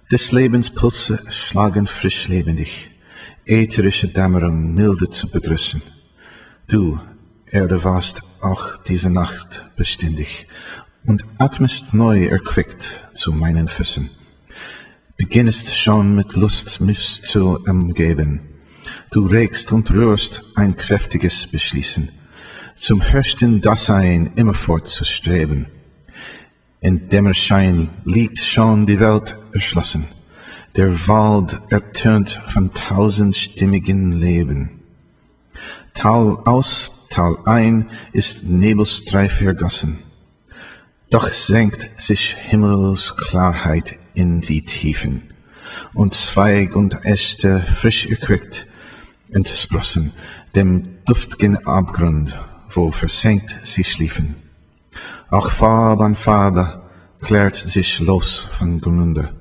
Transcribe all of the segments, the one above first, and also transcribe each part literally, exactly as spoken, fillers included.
Des Lebens Pulse schlagen frisch lebendig, ätherische Dämmerung milde zu begrüßen. Du, Erde, warst auch diese Nacht beständig und atmest neu erquickt zu meinen Füßen. Beginnest schon mit Lust, mich zu umgeben. Du regst und rührst ein kräftiges Beschließen, zum höchsten Dasein immerfort zu streben. In Dämmerschein liegt schon die Welt erschlossen, der Wald ertönt von tausendstimmigen Leben. Tal aus, Tal ein ist Nebelstreif ergossen, doch senkt sich Himmelsklarheit in die Tiefen, und Zweig und Äste frisch erquickt entsprossen dem duft'gen Abgrund, wo versenkt sie schliefen. Auch Farbe an Farbe klärt sich los von Grunde,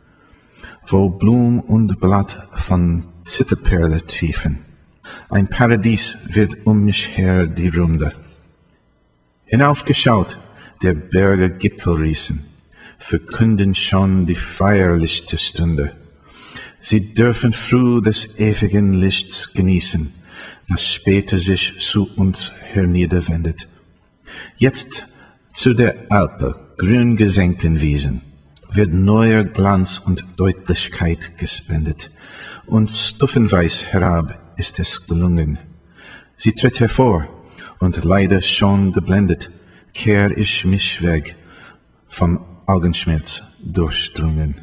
wo Blum und Blatt von Zitterperle tiefen. Ein Paradies wird um mich her die Runde. Hinaufgeschaut, der Berge Gipfel rießen, verkünden schon die feierlichste Stunde. Sie dürfen früh des ewigen Lichts genießen, das später sich zu uns herniederwendet. Jetzt zu der Alpe, grün gesenkten Wiesen, wird neuer Glanz und Deutlichkeit gespendet, und stufenweis herab ist es gelungen. Sie tritt hervor, und leider schon geblendet, kehr ich mich weg, vom Augenschmerz durchdrungen.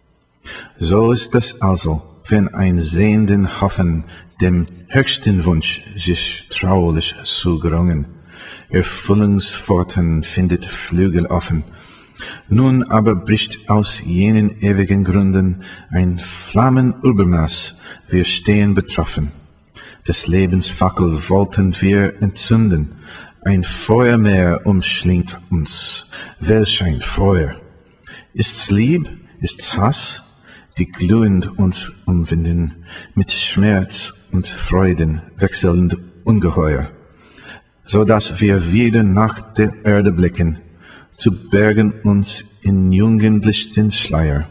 So ist es also, wenn ein sehenden Hoffen dem höchsten Wunsch sich traulich zugerungen. Erfüllungspforten findet Flügel offen. Nun aber bricht aus jenen ewigen Gründen ein Flammenübermaß, wir stehen betroffen. Des Lebens Fackel wollten wir entzünden, ein Feuermeer umschlingt uns, welch ein Feuer. Ist's Lieb, ist's Hass, die glühend uns umwinden, mit Schmerz und Freuden wechselnd ungeheuer, so dass wir wieder nach der Erde blicken, zu bergen uns in jugendlichen Schleier.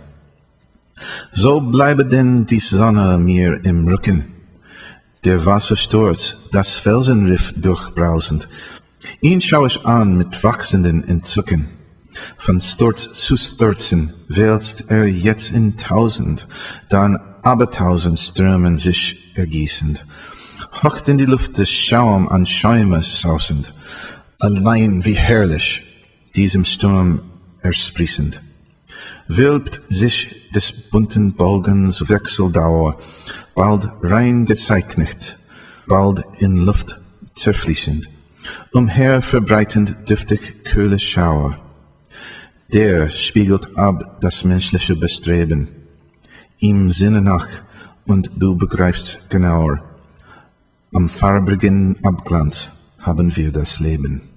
So bleibe denn die Sonne mir im Rücken, der Wassersturz, das Felsenriff durchbrausend, ihn schau ich an mit wachsenden Entzücken. Von Sturz zu Stürzen wälzt er jetzt in tausend, dann abertausend Strömen sich ergießend, hocht in die Luft des Schaum an Schäume sausend, allein wie herrlich, diesem Sturm ersprießend. Wölbt sich des bunten Bogens Wechseldauer, bald rein gezeichnet, bald in Luft zerfließend, umher verbreitend duftig kühle Schauer. Der spiegelt ab das menschliche Bestreben, ihm sinne nach, und du begreifst genauer. Am farbigen Abglanz haben wir das Leben.